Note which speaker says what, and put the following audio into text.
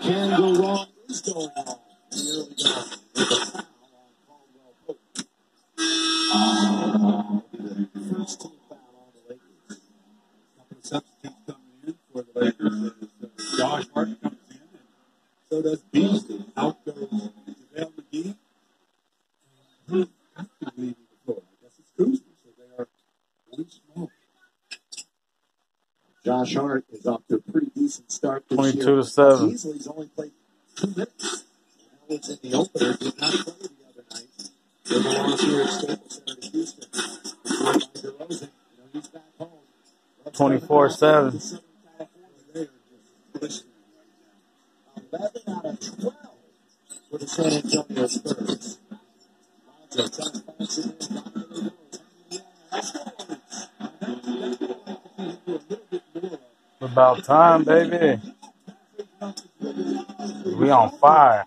Speaker 1: can go wrong is going wrong. Here we go. With a foul on Caldwell Pope. First team foul on the Lakers.
Speaker 2: Couple of substitutes coming in for the Lakers. Josh Hart comes in, and so does Beasley. Out goes JaVale McGee. Who's actively leaving the floor? I guess it's Kuzma, so they are one small.
Speaker 1: Josh Hart is off to a pretty decent start this
Speaker 3: 22-7.
Speaker 1: Beasley's only played 2 minutes. That was in the opener. Did not play the other night. They were lost here at Staples Center to Houston. By DeRozan. He's back home.
Speaker 3: 24-7.
Speaker 1: 11 out of 12 for the San Antonio Spurs.
Speaker 3: About time, baby. We on fire.